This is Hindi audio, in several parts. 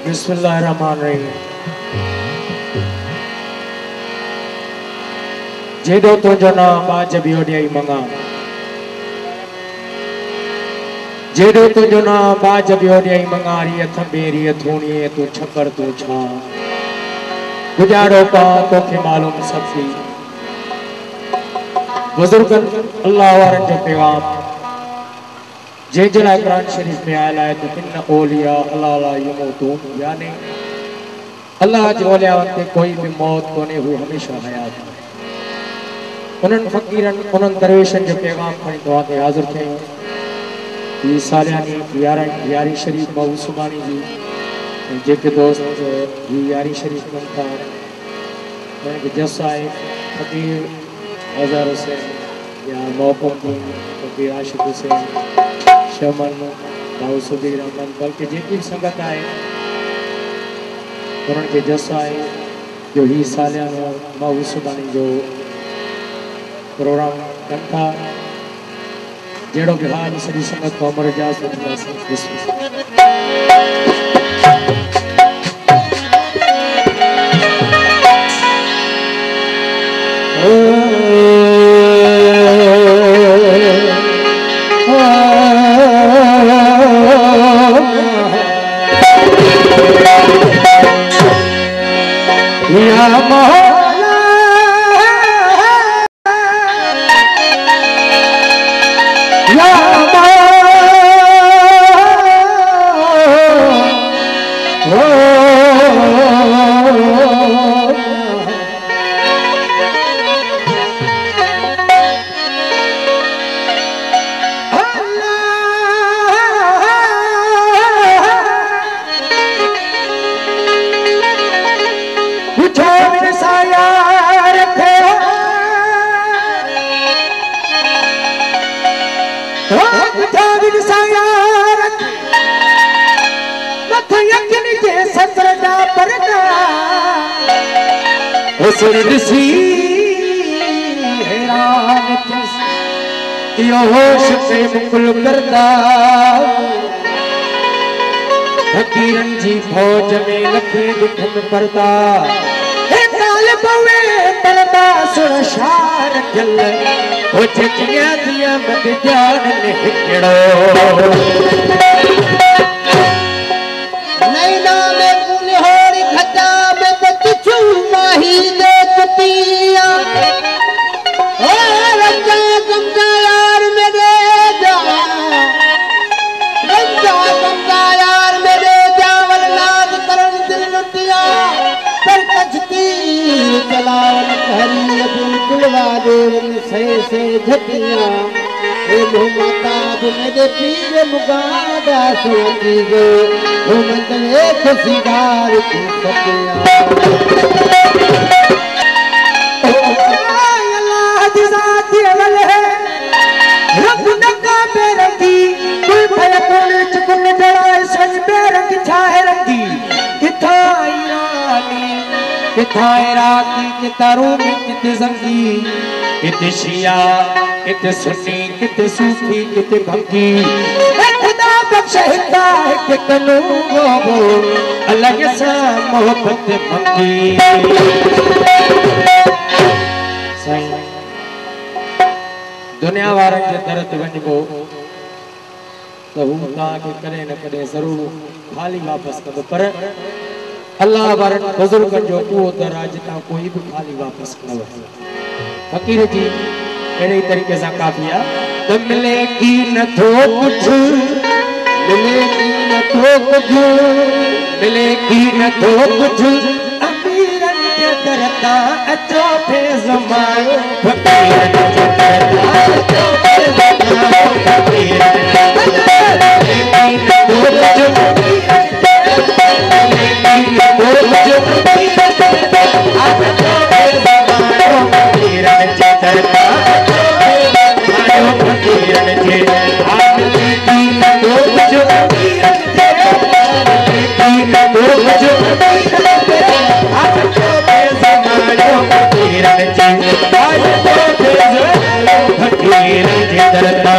बिस्मिल्लाहिर्रहमानिर्रहीम। जेडो तुझो नाम आज भी ओडियाई मंगा, जेडो तुझो नाम आज भी ओडियाई मंगा। रिय थंबे रिय थूणी तू छपर तू छा, गुजारो पा तोखे मालूम सबकी। बुजुर्गन अल्लाह वारन जो पैगाम जे जला कुरान शरीफ में आया है तो इन्ना औलिया अल्लाह ला यमूतून, यानी अल्लाह जो औलिया वक्ते कोई भी मौत कोने, वो हमेशा हयात है। उन्हनि फकीरन उन्हनि दरवेशन जो पैगाम खणी दुआ ते हाज़िर थियूं। ये सालियानी यारी शरीफ मऊ सुबानी जी जेके दोस्त ये यारी शरीफ कनि था, उनके जस आहे फकीर हज़ार हुसैन या मौक़ूफ़ फकीर आशिक़ हुसैन शमन भाऊ सुबीर अमन, बल्कि जेकी संगत आए उनके जस आए जो ही सालियानो मऊ सुबानी जो प्रोग्राम कनि था। जहिड़ो कि हाल सॼी संगत को अमर इजाज़ होश पे मुकुल करदा। फकीरन जी फौज में लखे दुखन परदा, काल पवे परदा सुर शार जल हो चकिया दिया मत जान ने हिकड़ो। नैना में कुल्होरी खटा में बचू माही दे कुतिया। से झटिया माता दे पीर मुगादा सोती गो घूमत एक सिगार की सतिया। अल्लाह दी जात अवल है रब नका बेरंगी, कोई भय कोने चुन जड़ा सज बेरंग छाए रंगी। किथा ईरानी किथा इराकी किथा रूमी किथे जंगी, किते शिया किते सुन्नी किते सूफी किते भंगी। खुदा बख्श हिंदा के कनो वो अलग सा मोहब्बत मंगी। सही दुनिया वारन जे दर ते वञबो त हू तव्हांखे कॾहिं न कॾहिं ज़रूर खाली वापस कंदो, पर अल्लाह वारन बुजुर्गन जो उहो दर आहे जितां कोई भी खाली वापस न वठे। फकीर जी अड़े तरीके से काफिया तो मिलेगी न तो कुछ, मिलेगी न तो कुछ, मिलेगी न तो कुछ। अमीरन के दरदा अचो पे ज़मानो, फकीरन के दरदा अचो पे ज़मानो। फकीरन के दरदा मिलेगी न तो कुछ, मिलेगी न तो कुछ। फकीरन के दरदा अचो पे ज़मानो, फकीरन के दरदा फकीरन के मिलेगी न तो कुछ, फकीरन के मिलेगी न तो कुछ। अचो पे ज़मानो, फकीरन के अचो पे ज़मानो। फकीरन के दरदा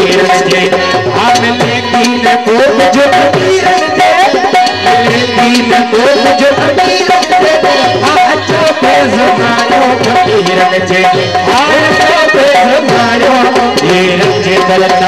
फकीरन जे आमिले दीन को जो फकीरन जे दीन को जो फकीरन जे अचो पे ज़मानो फकीरन जे अचो पे ज़मानो फकीरन जे दरता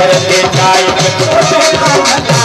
शर ते ताई